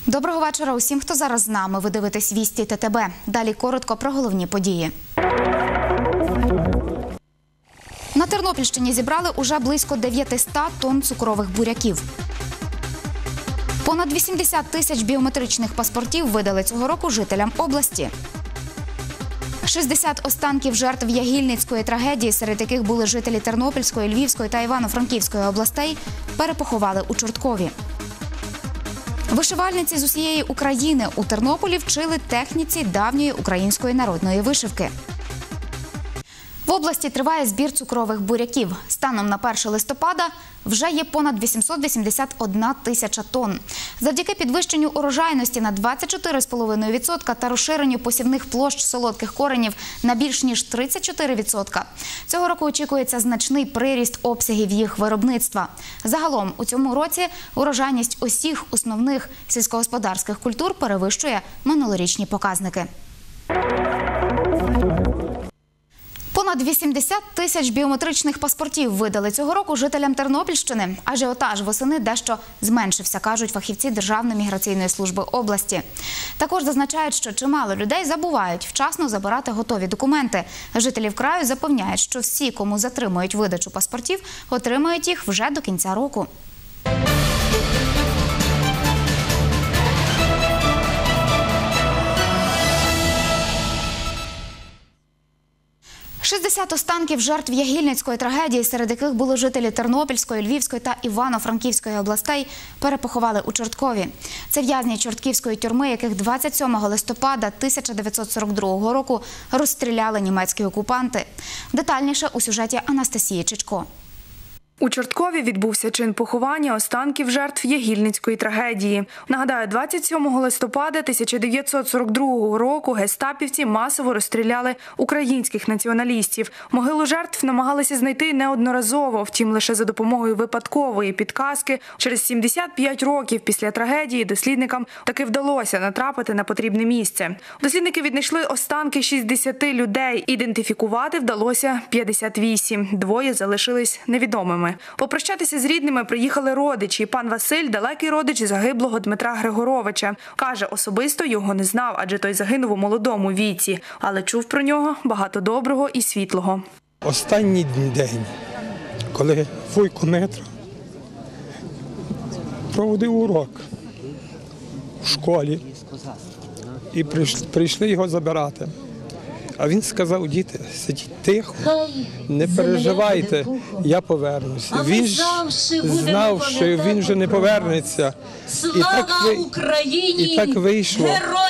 Доброго вечора усім, хто зараз з нами. Ви дивитесь «Вісті ТТБ». Далі коротко про головні події. На Тернопільщині зібрали уже близько 900 тонн цукрових буряків. Понад 80 тисяч біометричних паспортів видали цього року жителям області. 60 останків жертв Ягільницької трагедії, серед яких були жителі Тернопільської, Львівської та Івано-Франківської областей, перепоховали у Чорткові. Вишивальниці з усієї України у Тернополі вчили техніці давньої української народної вишивки. В області триває збір цукрових буряків. Станом на 1 листопада вже є понад 881 тисяча тонн. Завдяки підвищенню урожайності на 24,5% та розширенню посівних площ солодких коренів на більш ніж 34%. Цього року очікується значний приріст обсягів їх виробництва. Загалом у цьому році урожайність усіх основних сільськогосподарських культур перевищує минулорічні показники. Понад 80 тисяч біометричних паспортів видали цього року жителям Тернопільщини. Ажіотаж восени дещо зменшився, кажуть фахівці Державної міграційної служби області. Також зазначають, що чимало людей забувають вчасно забирати готові документи. Жителів краю запевняють, що всі, кому затримують видачу паспортів, отримають їх вже до кінця року. 60 останків жертв Ягільницької трагедії, серед яких були жителі Тернопільської, Львівської та Івано-Франківської областей, перепоховали у Чорткові. Це в'язні чортківської тюрми, яких 27 листопада 1942 року розстріляли німецькі окупанти. Детальніше у сюжеті Анастасії Чичко. У Чорткові відбувся чин поховання останків жертв Ягільницької трагедії. Нагадаю, 27 листопада 1942 року гестапівці масово розстріляли українських націоналістів. Могилу жертв намагалися знайти неодноразово, втім лише за допомогою випадкової підказки. Через 75 років після трагедії дослідникам таки вдалося натрапити на потрібне місце. Дослідники віднайшли останки 60 людей. Ідентифікувати вдалося 58. Двоє залишились невідомими. Попрощатися з рідними приїхали родичі. Пан Василь – далекий родич загиблого Дмитра Григоровича. Каже, особисто його не знав, адже той загинув у молодому віці. Але чув про нього багато доброго і світлого. Останній день, коли Вуйко Митро проводив урок в школі і прийшли його забирати. А він сказав: діти, сидіть тихо, не переживайте, я повернуся. Він ж знав, що він вже не повернеться. І так вийшло,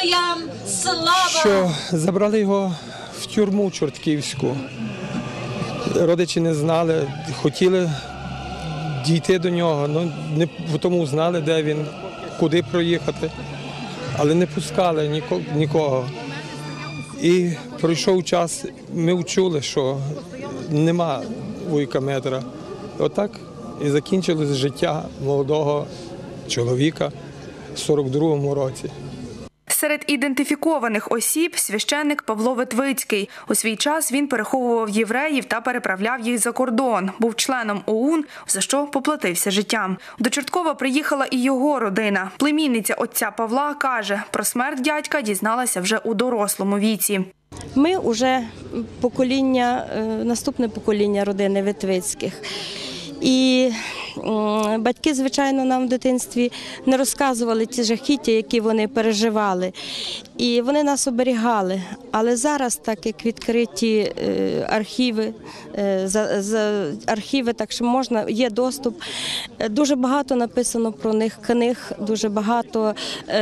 що забрали його в тюрму чортківську. Родичі не знали, хотіли дійти до нього, але не тому знали, де він, куди проїхати, але не пускали нікого. І пройшов час, ми чули, що нема Вуйка Митра. Отак і закінчилось життя молодого чоловіка в 42-му році. Серед ідентифікованих осіб – священник Павло Ветвицький. У свій час він переховував євреїв та переправляв їх за кордон. Був членом ОУН, за що поплатився життям. До Чорткова приїхала і його родина. Племінниця отця Павла каже, про смерть дядька дізналася вже у дорослому віці. Ми вже наступне покоління родини Ветвицьких. І батьки, звичайно, нам в дитинстві не розказували ті жахіття, які вони переживали. І вони нас оберігали. Але зараз, так як відкриті архіви, так що є доступ, дуже багато написано про них книг, дуже багато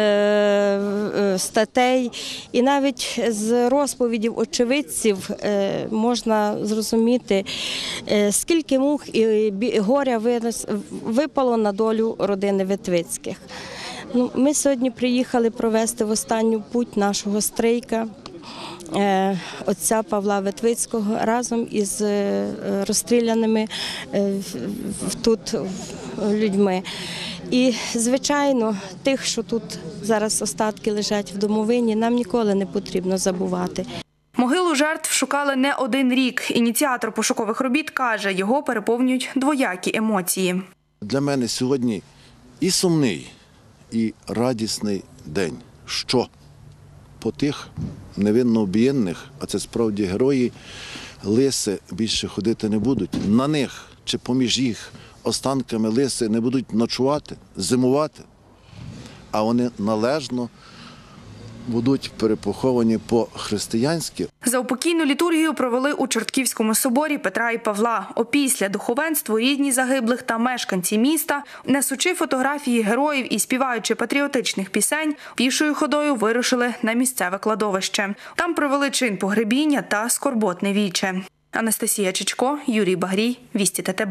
статей. І навіть з розповідів очевидців можна зрозуміти, скільки мук і горя випало на долю родини Ветвицьких. Ми сьогодні приїхали провести в останню путь нашого стрийка, отця Павла Ветвицького, разом із розстріляними тут людьми. І, звичайно, тих, що тут зараз остатки лежать в домовині, нам ніколи не потрібно забувати. Могилу жертв шукали не один рік. Ініціатор пошукових робіт каже, його переповнюють двоякі емоції. Для мене сьогодні і сумний, і радісний день, що по тих невинно об'єднаних, а це справді герої, лиси більше ходити не будуть. На них чи поміж їх останками лиси не будуть ночувати, зимувати, а вони належно будуть перепоховані по-християнськи. Заупокійну літургію провели у Чортківському соборі Петра і Павла. Опісля духовенство, рідні загиблих та мешканці міста, несучи фотографії героїв і співаючи патріотичних пісень, пішою ходою вирушили на місцеве кладовище. Там провели чин погребіння та скорботне віче. Анастасія Чичко, Юрій Багрій, Вісті ТТБ.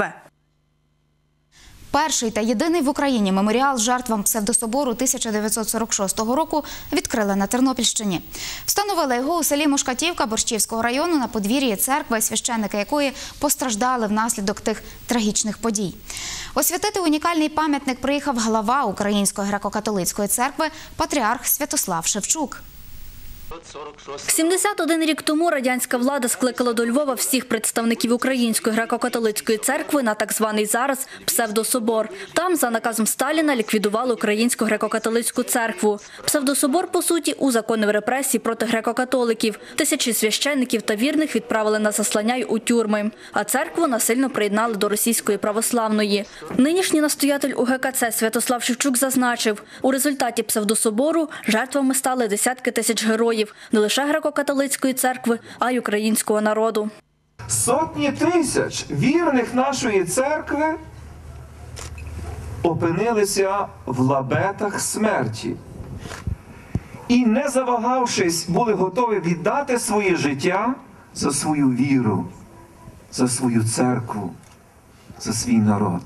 Перший та єдиний в Україні меморіал жертвам псевдособору 1946 року відкрили на Тернопільщині. Встановили його у селі Мошкатівка Борщівського району на подвір'ї церкви, священники якої постраждали внаслідок тих трагічних подій. Освятити унікальний пам'ятник приїхав глава Української греко-католицької церкви патріарх Святослав Шевчук. 71 рік тому радянська влада скликала до Львова всіх представників Української греко-католицької церкви на так званий зараз псевдособор. Там за наказом Сталіна ліквідували Українську греко-католицьку церкву. Псевдособор, по суті, узаконив репресії проти греко-католиків. Тисячі священників та вірних відправили на заслання й у тюрми. А церкву насильно приєднали до російської православної. Нинішній настоятель УГКЦ Святослав Шевчук зазначив, у результаті псевдособору жертвами стали десятки тисяч героїв. Не лише греко-католицької церкви, а й українського народу. Сотні тисяч вірних нашої церкви опинилися в лабетах смерті. І, не завагавшись, були готові віддати своє життя за свою віру, за свою церкву, за свій народ.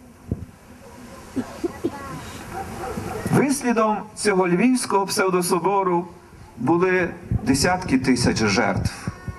Вислідом цього львівського псевдособору були десятки тисяч жертв.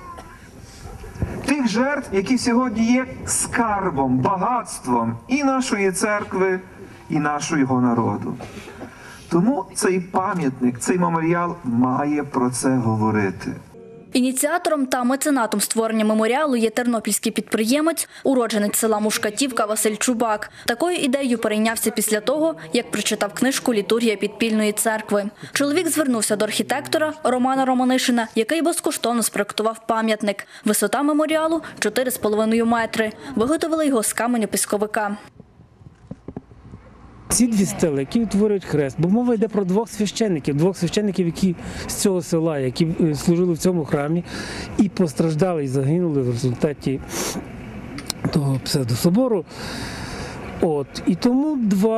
Тих жертв, які сьогодні є скарбом, багатством і нашої церкви, і нашого народу. Тому цей пам'ятник, цей меморіал має про це говорити. Ініціатором та меценатом створення меморіалу є тернопільський підприємець, уродженець села Мушкатівка Василь Чубак. Такою ідеєю перейнявся після того, як прочитав книжку «Літургія підпільної церкви». Чоловік звернувся до архітектора Романа Романишина, який безкоштовно спроектував пам'ятник. Висота меморіалу – 4,5 метри. Виготовили його з каменю пісковика. Ці дві стели, які утворюють хрест, бо мова йде про двох священників, які з цього села, які служили в цьому храмі і постраждали, і загинули в результаті того псевдособору. І тому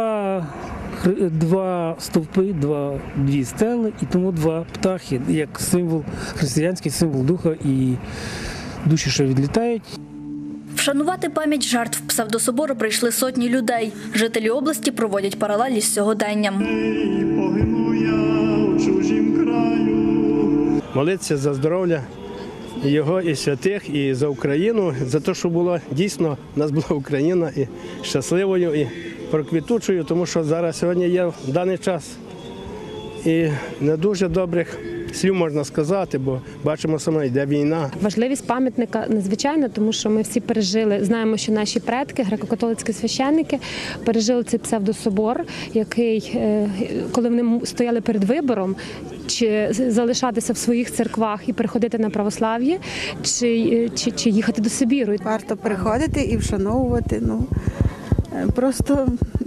два стовпи, дві стели, і тому два птахи, як символ, християнський символ духа і душі, що відлітають. Вшанувати пам'ять жертв псевдособору прийшли сотні людей. Жителі області проводять паралелі з сьогоденням. Молитися за здоров'я його і святих, і за Україну, за те, що була дійсно, у нас була Україна і щасливою, і проквітучою, тому що зараз сьогодні є в даний час і не дуже добрих слів можна сказати, бо бачимо саме, йде війна. Важливість пам'ятника надзвичайна, тому що ми всі пережили, знаємо, що наші предки, греко-католицькі священники, пережили цей псевдособор, який, коли вони стояли перед вибором, чи залишатися в своїх церквах і переходити на православ'я, чи їхати до Сибіру. Варто приходити і вшановувати. Просто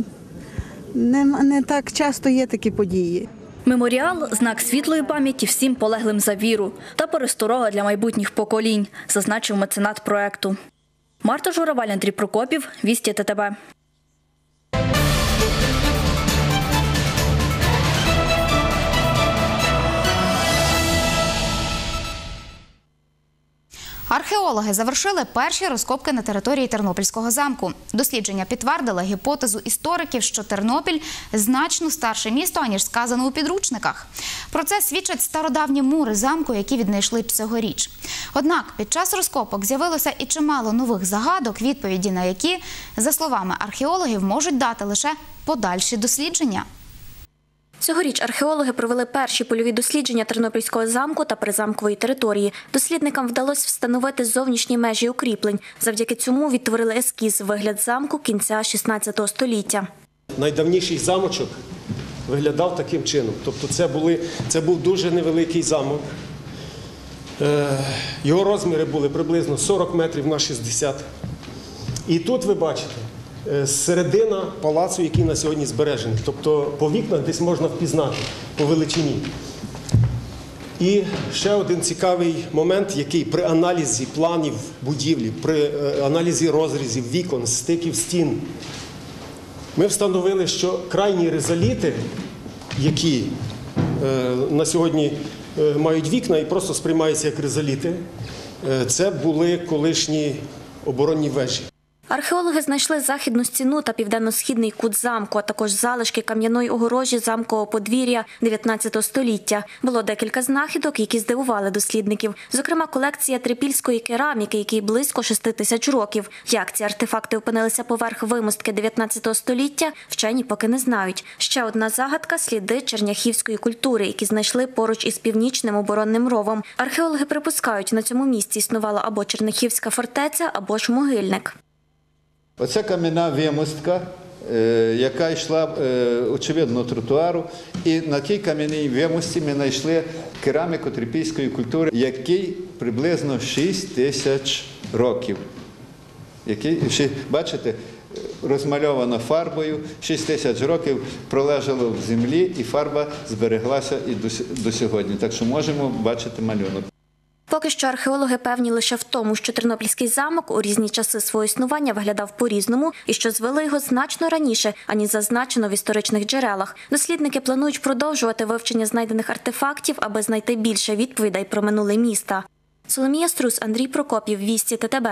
не так часто є такі події. Меморіал – знак світлої пам'яті всім полеглим за віру та пересторога для майбутніх поколінь, зазначив меценат проекту. Марта Журавель, Андрій Прокопів, Вісті ТТБ. Археологи завершили перші розкопки на території Тернопільського замку. Дослідження підтвердили гіпотезу істориків, що Тернопіль – значно старше місто, аніж сказано у підручниках. Про це свідчать стародавні мури замку, які віднайшли цьогоріч. Однак під час розкопок з'явилося і чимало нових загадок, відповіді на які, за словами археологів, можуть дати лише подальші дослідження. Цьогоріч археологи провели перші польові дослідження Тернопільського замку та призамкової території. Дослідникам вдалося встановити зовнішні межі укріплень. Завдяки цьому відтворили ескіз, вигляд замку кінця 16 століття. Найдавніший замочок виглядав таким чином. Тобто це був дуже невеликий замок. Його розміри були приблизно 40 метрів на 60. І тут ви бачите середина палацу, який на сьогодні збережений. Тобто по вікнах десь можна впізнати по величині. І ще один цікавий момент, який при аналізі планів будівлі, при аналізі розрізів вікон, стиків стін, ми встановили, що крайні ризоліти, які на сьогодні мають вікна і просто сприймаються як ризоліти, це були колишні оборонні вежі. Археологи знайшли західну стіну та південно-східний кут замку, а також залишки кам'яної огорожі замкового подвір'я 19 століття. Було декілька знахідок, які здивували дослідників. Зокрема, колекція трипільської кераміки, якій близько 6 тисяч років. Як ці артефакти опинилися поверх вимостки 19 століття, вчені поки не знають. Ще одна загадка – сліди черняхівської культури, які знайшли поруч із північним оборонним ровом. Археологи припускають, на цьому місці існувала або черняхівська фортеця, або ж могильник. Оця кам'яна вимостка, яка йшла, очевидно, тротуару, і на тій кам'яній вимостці ми знайшли кераміку трипільської культури, який приблизно 6 тисяч років. Бачите, розмальовано фарбою, 6 тисяч років пролежало в землі, і фарба збереглася і до сьогодні. Так що можемо бачити малюнок. Поки що археологи певні лише в тому, що Тернопільський замок у різні часи свого існування виглядав по-різному і що звели його значно раніше, аніж зазначено в історичних джерелах. Дослідники планують продовжувати вивчення знайдених артефактів, аби знайти більше відповідей про минуле міста. Соломія Струс, Андрій Прокопів, Вісті ТТБ.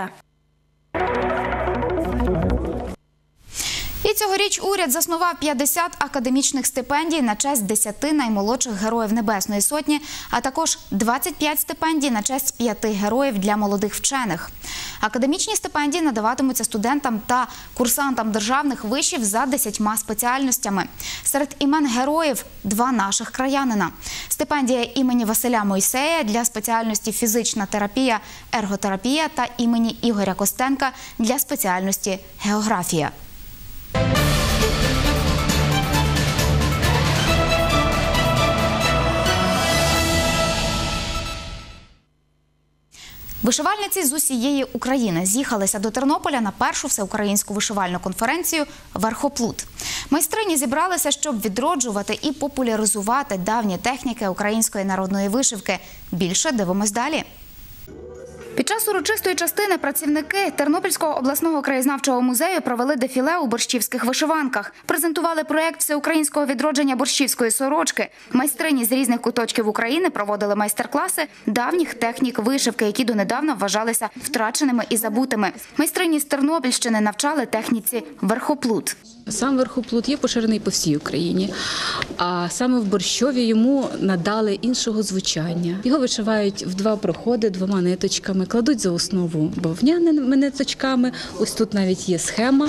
І цьогоріч уряд заснував 50 академічних стипендій на честь 10 наймолодших героїв Небесної Сотні, а також 25 стипендій на честь 5 героїв для молодих вчених. Академічні стипендії надаватимуться студентам та курсантам державних вишів за 10 спеціальностями. Серед імен героїв – 2 наших краянина. Стипендія імені Василя Мойсея для спеціальності фізична терапія, ерготерапія та імені Ігоря Костенка для спеціальності географія. Вишивальниці з усієї України з'їхалися до Тернополя на першу всеукраїнську вишивальну конференцію «Верхоплут». Майстрині зібралися, щоб відроджувати і популяризувати давні техніки української народної вишивки. Більше дивимось далі. Під час урочистої частини працівники Тернопільського обласного краєзнавчого музею провели дефіле у борщівських вишиванках. Презентували проєкт всеукраїнського відродження борщівської сорочки. Майстрині з різних куточків України проводили майстер-класи давніх технік вишивки, які донедавна вважалися втраченими і забутими. Майстрині з Тернопільщини навчали техніці верхоплут. Сам верхоплут є поширений по всій Україні, а саме в Борщові йому надали іншого звучання. Його вишивають в 2 проходи 2 ниточками, кладуть за основу бавовняними ниточками, ось тут навіть є схема.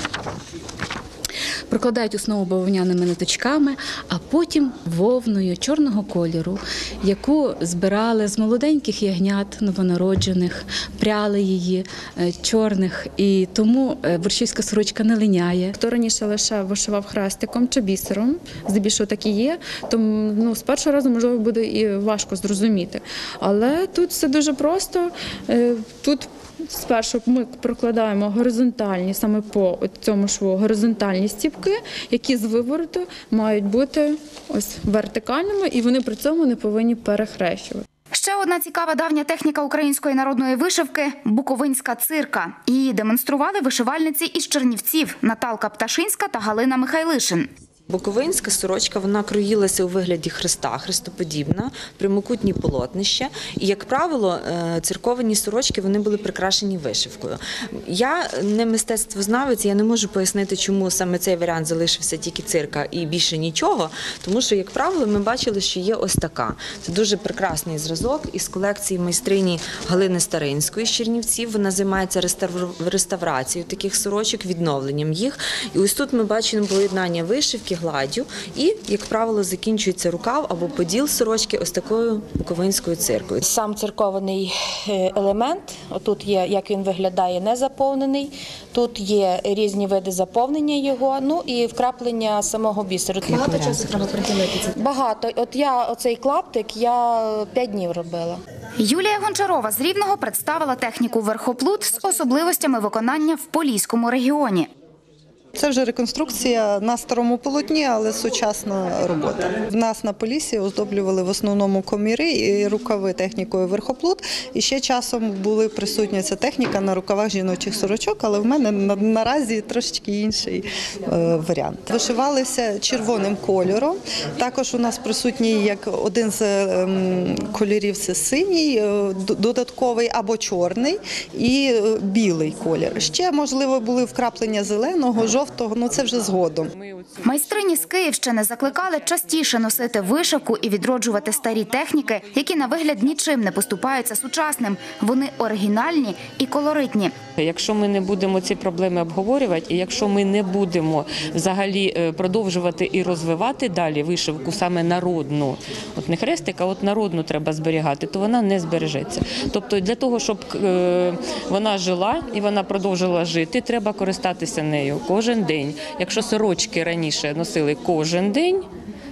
Прокладають основу бавовняними ниточками, а потім вовною чорного кольору, яку збирали з молоденьких ягнят новонароджених, пряли її чорних, і тому борщівська сорочка не линяє. Хто раніше лише вишивав хрестиком чи бісером, здебільшого так і є, то з першого разу, можливо, буде і важко зрозуміти. Але тут все дуже просто. Тут спершу ми прокладаємо горизонтальні, саме по цьому шву, горизонтальні стіпки, які з вивороту мають бути ось вертикальними, і вони при цьому не повинні перехрещувати. Ще одна цікава давня техніка української народної вишивки – буковинська цирка. Її демонстрували вишивальниці із Чернівців Наталка Пташинська та Галина Михайлишин. Буковинська сорочка, вона кроїлася у вигляді хреста, хрестоподібна, прямокутні полотнища. І, як правило, цирковані сорочки, вони були прикрашені вишивкою. Я не мистецтвознавець, я не можу пояснити, чому саме цей варіант залишився тільки цирка і більше нічого, тому що, як правило, ми бачили, що є ось така. Це дуже прекрасний зразок із колекції майстрині Галини Старинської з Чернівців. Вона займається реставрацією таких сорочок, відновленням їх. І ось тут ми бачимо поєднання вишивки, сорочки гладдю і, як правило, закінчується рукав або поділ сорочки ось такою буковинською циркою. Сам циркований елемент, отут є, як він виглядає, незаповнений, тут є різні види заповнення його, ну і вкраплення самого бісеру. Багато часу треба приділити це? Багато. От я оцей клаптик 5 днів робила. Юлія Гончарова з Рівного представила техніку верхоплут з особливостями виконання в Поліському регіоні. Це вже реконструкція на старому полотні, але сучасна робота. В нас на Поліссі оздоблювали в основному коміри і рукави технікою верхоплут. І ще часом були присутня ця техніка на рукавах жіночих сорочок, але в мене наразі трошечки інший варіант. Вишивалися червоним кольором. Також у нас присутній як один з кольорів – це синій, додатковий або чорний і білий колір. Ще, можливо, були вкраплення зеленого, жовтого, ну це вже згодом. Майстрині з Київщини закликали частіше носити вишивку і відроджувати старі техніки, які на вигляд нічим не поступаються сучасним. Вони оригінальні і колоритні. Якщо ми не будемо ці проблеми обговорювати, і якщо ми не будемо взагалі продовжувати і розвивати далі вишивку саме народну, от не хрестик, а от народну треба зберігати, то вона не збережеться. Тобто для того, щоб вона жила і вона продовжила жити, треба користатися нею кожен день. Якщо сорочки раніше носили кожен день,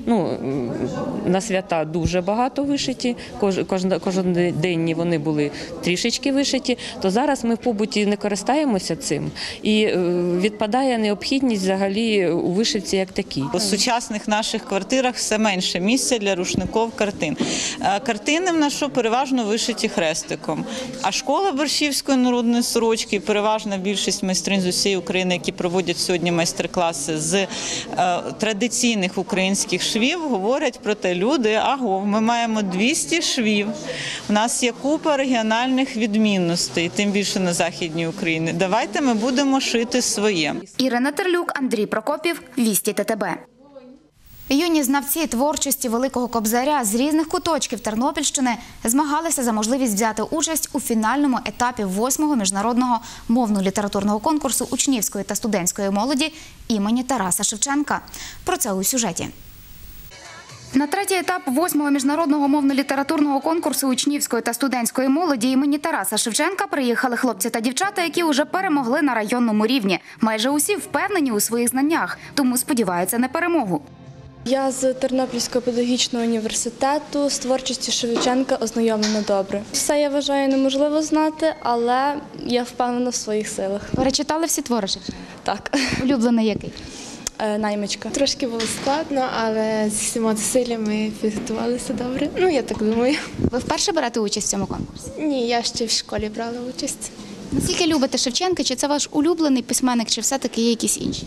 на свята дуже багато вишиті, кожноденні вони були трішечки вишиті, то зараз ми в побуті не користаємося цим і відпадає необхідність взагалі у вишивці як такій. У сучасних наших квартирах все менше місця для рушників картин. Картини в нас переважно вишиті хрестиком, а школа Борщівської народної сорочки, переважна більшість майстринь з усієї України, які проводять сьогодні майстер-класи з традиційних українських швів, говорять про те, люди, ми маємо 200 швів, у нас є купа регіональних відмінностей, тим більше на Західній Україні. Давайте ми будемо шити своє. Ірина Терлюк, Андрій Прокопів, Вісті ТТБ. Юні знавці творчості Великого Кобзаря з різних куточків Тернопільщини змагалися за можливість взяти участь у фінальному етапі 8-го міжнародного мовно-літературного конкурсу учнівської та студентської молоді імені Тараса Шевченка. Про це у сюжеті. На третій етап 8-го міжнародного мовно-літературного конкурсу учнівської та студентської молоді імені Тараса Шевченка приїхали хлопці та дівчата, які вже перемогли на районному рівні. Майже усі впевнені у своїх знаннях, тому сподіваються на перемогу. Я з Тернопільського педагогічного університету, з творчістю Шевченка ознайомлена добре. Все, я вважаю, неможливо знати, але я впевнена в своїх силах. Перечитали всі твори Шевченка? Так. Улюблений який? Наймичка. Трошки було складно, але з всіма зусиллями підготувалися добре. Я так думаю. Ви вперше берете участь в цьому конкурсі? Ні, я ще в школі брала участь. Наскільки любите Шевченка? Чи це ваш улюблений письменник, чи все-таки є якісь інші?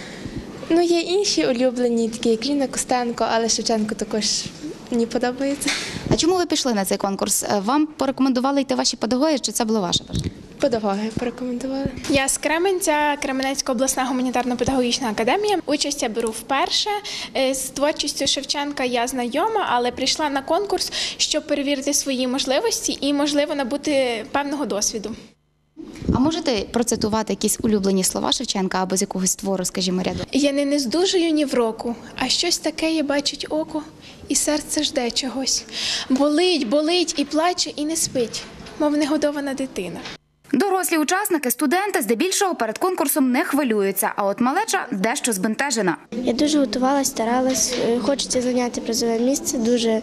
Є інші улюблені, такі як Ліна Костенко, але Шевченко також мені подобається. А чому ви пішли на цей конкурс? Вам порекомендували йти ваші педагоги, чи це було ваше бажання? Педагоги порекомендували. Я з Кременця, Кременецька обласна гуманітарно-педагогічна академія. Участь я беру вперше. З творчістю Шевченка я знайома, але прийшла на конкурс, щоб перевірити свої можливості і, можливо, набути певного досвіду. А можете процитувати якісь улюблені слова Шевченка або з якогось твору, скажімо, ряду? Я не здужую ні в року, а щось таке є бачить око, і серце жде чогось. Болить, болить і плаче, і не спить, мов негодована дитина. Дорослі учасники, студенти, здебільшого перед конкурсом не хвилюються, а от малеча дещо збентежена. Я дуже готувалася, старалась, хочеться зайняти призове місце,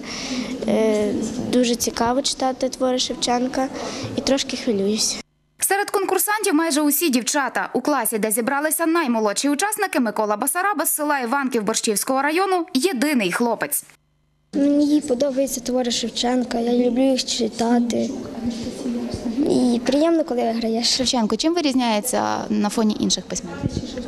дуже цікаво читати твори Шевченка і трошки хвилююся. Серед конкурсантів майже усі дівчата. У класі, де зібралися наймолодші учасники, Микола Басараба з села Іванків Борщівського району – єдиний хлопець. Мені подобаються твори Шевченка, я люблю їх читати. І приємно, коли виграєш. Шевченко чим вирізняється на фоні інших письменників?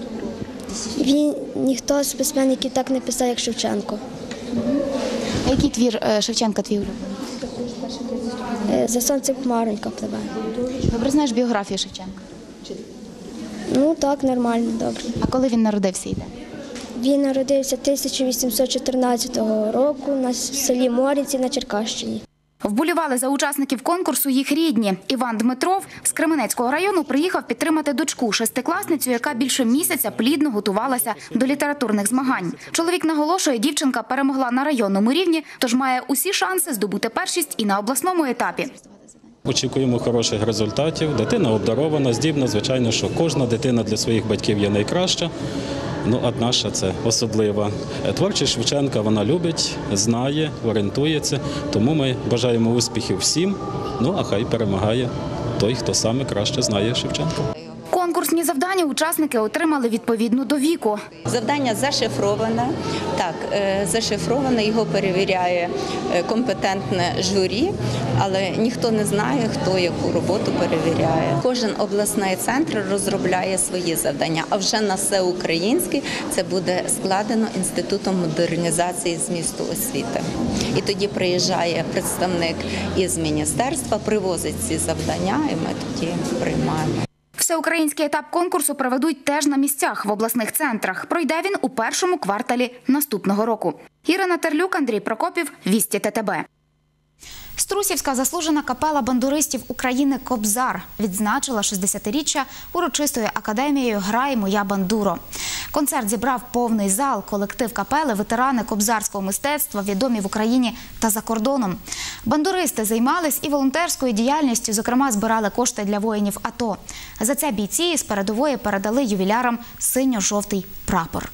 Ніхто з письменників так не писав, як Шевченко. А який твір Шевченка твій улюблений? «За сонцем хмаронька пливе». Добре знаєш біографію Шевченка? Так, нормально, добре. А коли він народився і де? Він народився 1814 року в селі Моринці на Черкащині. Вболівали за учасників конкурсу їх рідні. Іван Дмитров з Кременецького району приїхав підтримати дочку, шестикласницю, яка більше місяця плідно готувалася до літературних змагань. Чоловік наголошує, дівчинка перемогла на районному рівні, тож має усі шанси здобути першість і на обласному етапі. Очікуємо хороших результатів. Дитина обдарована, здібна. Звичайно, що кожна дитина для своїх батьків є найкраща. А наша – це особлива. Творчість Шевченка вона любить, знає, орієнтується. Тому ми бажаємо успіхів всім, а хай перемагає той, хто саме краще знає Шевченка. Конкурсні завдання учасники отримали відповідно до віку. Завдання зашифроване. Так, зашифроване, його перевіряє компетентне журі, але ніхто не знає, хто яку роботу перевіряє. Кожен обласний центр розробляє свої завдання, а вже на всеукраїнський це буде складено Інститутом модернізації змісту освіти. І тоді приїжджає представник із міністерства, привозить ці завдання, і ми тоді приймаємо. Всеукраїнський етап конкурсу проведуть теж на місцях в обласних центрах. Пройде він у першому кварталі наступного року. Ірина Терлюк, Андрій Прокопів, Вісті ТТБ. Струсівська заслужена капела бандуристів України «Кобзар» відзначила 60-річчя урочистою академією «Грай, моя бандуро». Концерт зібрав повний зал. Колектив капели – ветерани кобзарського мистецтва, відомі в Україні та за кордоном. Бандуристи займались і волонтерською діяльністю, зокрема збирали кошти для воїнів АТО. За це бійці з передової передали ювілярам синьо-жовтий прапор.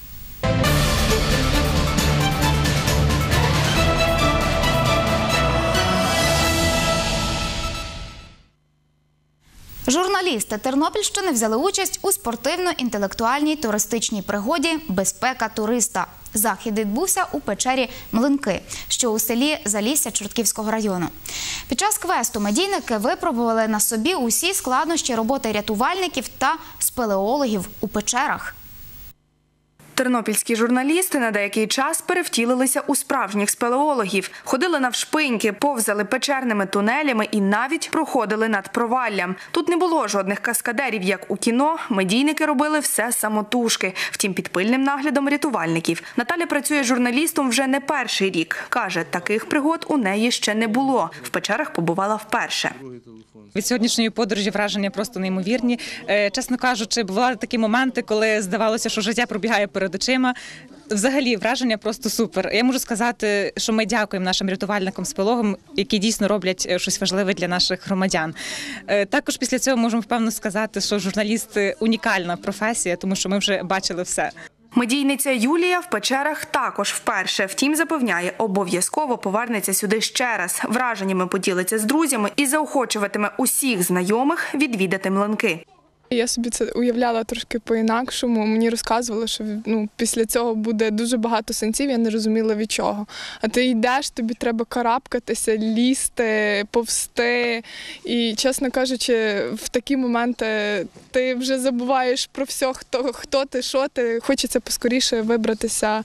Журналісти Тернопільщини взяли участь у спортивно-інтелектуальній туристичній пригоді «Безпека туриста». Захід відбувся у печері Млинки, що у селі Залісся Чортківського району. Під час квесту медійники випробували на собі усі складнощі роботи рятувальників та спелеологів у печерах. Тернопільські журналісти на деякий час перевтілилися у справжніх спелеологів. Ходили навшпиньки, повзали печерними тунелями і навіть проходили над проваллям. Тут не було жодних каскадерів, як у кіно. Медійники робили все самотужки, втім під пильним наглядом рятувальників. Наталя працює журналістом вже не перший рік. Каже, таких пригод у неї ще не було. В печерах побувала вперше. Від сьогоднішньої подорожі враження просто неймовірні. Чесно кажучи, бували такі моменти, коли здавалося, що життя пробігає перед очима. Взагалі, враження просто супер. Я можу сказати, що ми дякуємо нашим рятувальникам-спелеологам, які дійсно роблять щось важливе для наших громадян. Також після цього можемо впевнено сказати, що журналісти – унікальна професія, тому що ми вже бачили все. Медійниця Юлія в печерах також вперше. Втім, запевняє, обов'язково повернеться сюди ще раз. Враженнями поділиться з друзями і заохочуватиме усіх знайомих відвідати Млинки. Я собі це уявляла трошки по-інакшому. Мені розказували, що після цього буде дуже багато сенсів, я не розуміла від чого. А ти йдеш, тобі треба карабкатися, лізти, повзти. І, чесно кажучи, в такі моменти ти вже забуваєш про все, хто ти, що ти. Хочеться поскоріше вибратися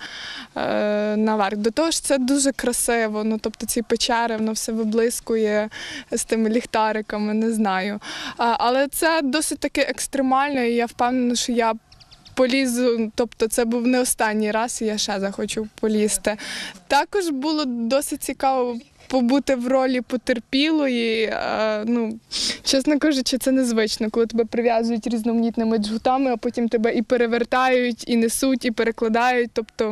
наверх. До того ж, це дуже красиво. Тобто ці печери, воно все виблискує з тими ліхтариками, не знаю. Але це досить таки екстремально, і я впевнена, що я полізу, тобто це був не останній раз, і я ще захочу полізти. Також було досить цікаво побути в ролі потерпілої. Чесно кажучи, це незвично, коли тебе прив'язують різноманітними джгутами, а потім тебе і перевертають, і несуть, і перекладають. Тобто,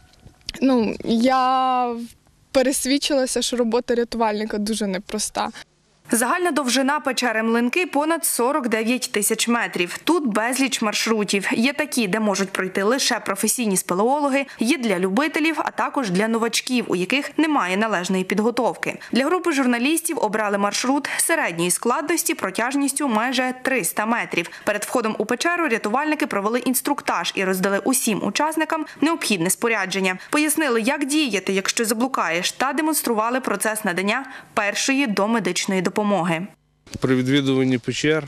я пересвідчилася, що робота рятувальника дуже непроста. Загальна довжина печери Млинки понад 49 тисяч метрів. Тут безліч маршрутів. Є такі, де можуть пройти лише професійні спелеологи, є для любителів, а також для новачків, у яких немає належної підготовки. Для групи журналістів обрали маршрут середньої складності протяжністю майже 300 метрів. Перед входом у печеру рятувальники провели інструктаж і роздали усім учасникам необхідне спорядження. Пояснили, як діяти, якщо заблукаєш, та демонстрували процес надання першої домедичної допомоги. При відвідуванні печер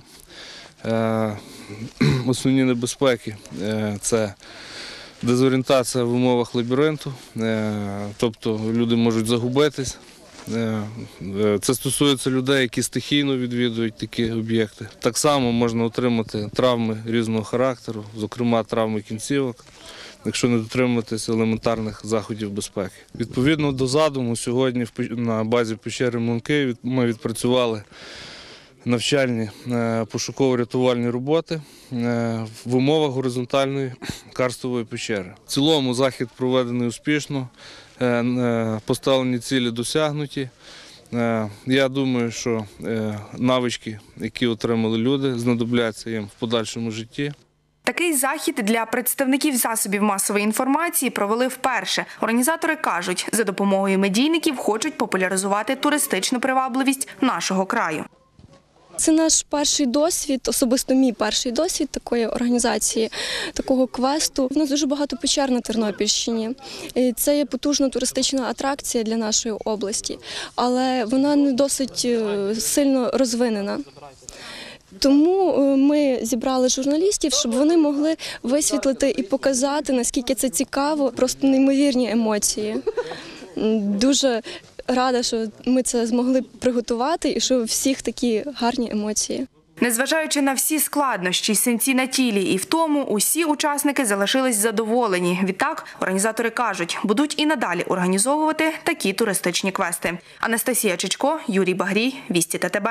основні небезпеки – це дезорієнтація в умовах лабіринту, тобто люди можуть загубитись. Це стосується людей, які стихійно відвідують такі об'єкти. Так само можна отримати травми різного характеру, зокрема травми кінцівок. якщо не дотримуватися елементарних заходів безпеки. Відповідно до задуму, сьогодні на базі печери Млинки ми відпрацювали навчальні пошуково-рятувальні роботи в умовах горизонтальної карстової печери. В цілому захід проведений успішно, поставлені цілі досягнуті. Я думаю, що навички, які отримали люди, знадобляться їм в подальшому житті. Такий захід для представників засобів масової інформації провели вперше. Організатори кажуть, за допомогою медійників хочуть популяризувати туристичну привабливість нашого краю. Це наш перший досвід, особисто мій перший досвід такої організації, такого квесту. У нас дуже багато печер на Тернопільщині. І це є потужна туристична атракція для нашої області, але вона не досить сильно розвинена. Тому ми зібрали журналістів, щоб вони могли висвітлити і показати, наскільки це цікаво, просто неймовірні емоції. Дуже рада, що ми це змогли приготувати і що у всіх такі гарні емоції. Незважаючи на всі складнощі, синці на тілі і в тому, усі учасники залишились задоволені. Відтак, організатори кажуть, будуть і надалі організовувати такі туристичні квести. Анастасія Чичко, Юрій Багрій, Вісті ТТБ.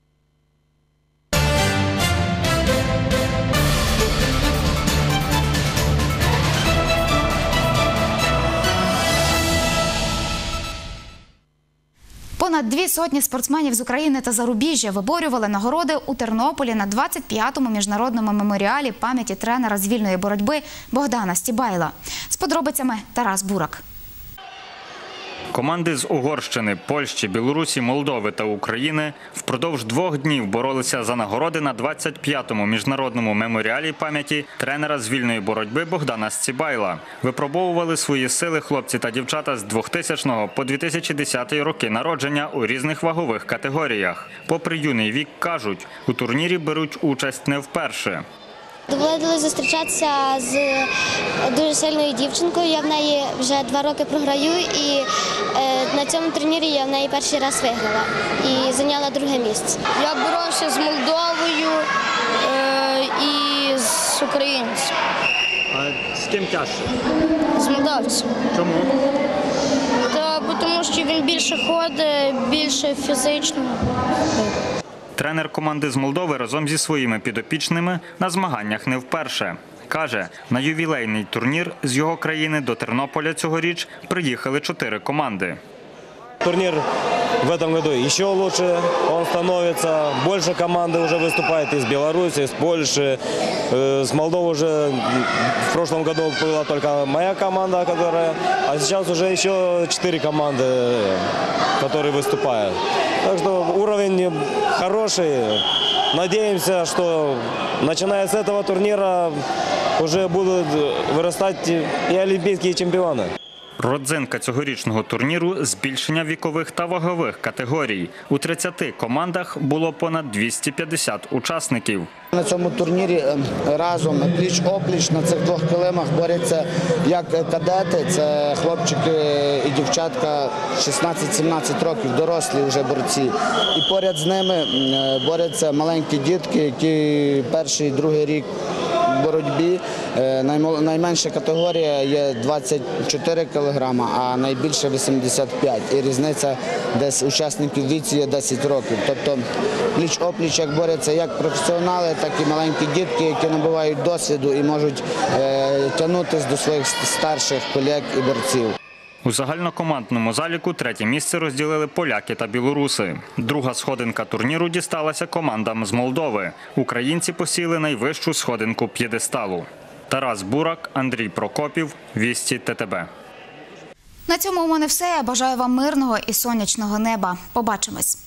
Понад 200 спортсменів з України та зарубіжжя виборювали нагороди у Тернополі на 25-му міжнародному меморіалі пам'яті тренера з вільної боротьби Богдана Стібайла. З подробицями Тарас Бурак. Команди з Угорщини, Польщі, Білорусі, Молдови та України впродовж 2 днів боролися за нагороди на 25-му міжнародному меморіалі пам'яті тренера з вільної боротьби Богдана Стібайла. Випробовували свої сили хлопці та дівчата з 2000 по 2010 роки народження у різних вагових категоріях. Попри юний вік, кажуть, у турнірі беруть участь не вперше. Доводилось зустрічатися з дуже сильною дівчинкою. Я в неї вже 2 роки програю, і на цьому турнірі я в неї перший раз виграла і зайняла 2-е місце. Я боровся з Молдовою і з українцем. А з ким тяжче? З молдавцем. Чому? Тому що він більше ходить, більше фізично. Тренер команди з Молдови разом зі своїми підопічними на змаганнях не вперше. Каже, на ювілейний турнір з його країни до Тернополя цьогоріч приїхали 4 команди. Турнир в этом году еще лучше, он становится, больше команды уже выступает из Беларуси, из Польши, с Молдовы уже в прошлом году была только моя команда, а сейчас уже еще 4 команды, которые выступают. Так что уровень хороший, надеемся, что начиная с этого турнира уже будут вырастать и олимпийские чемпионы. Родзинка цьогорічного турніру – збільшення вікових та вагових категорій. У 30 командах було понад 250 учасників. На цьому турнірі разом пліч-опліч на цих 2 килимах борються як кадети, це хлопчики і дівчатка 16-17 років, дорослі вже борці. І поряд з ними борються маленькі дітки, які перший, другий рік в боротьбі. Найменша категорія є 24 кілограма, а найбільша 85. І різниця десь учасників в віці є 10 років. Тобто пліч-опліч як борються як професіонали, так і маленькі дітки, які набувають досвіду і можуть тягнутися до своїх старших колег і борців. У загальнокомандному заліку 3-е місце розділили поляки та білоруси. Друга сходинка турніру дісталася командам з Молдови. Українці посіли найвищу сходинку п'єдесталу. Тарас Бурак, Андрій Прокопів, Вісті ТТБ. На цьому у мене все. Я бажаю вам мирного і сонячного неба. Побачимось.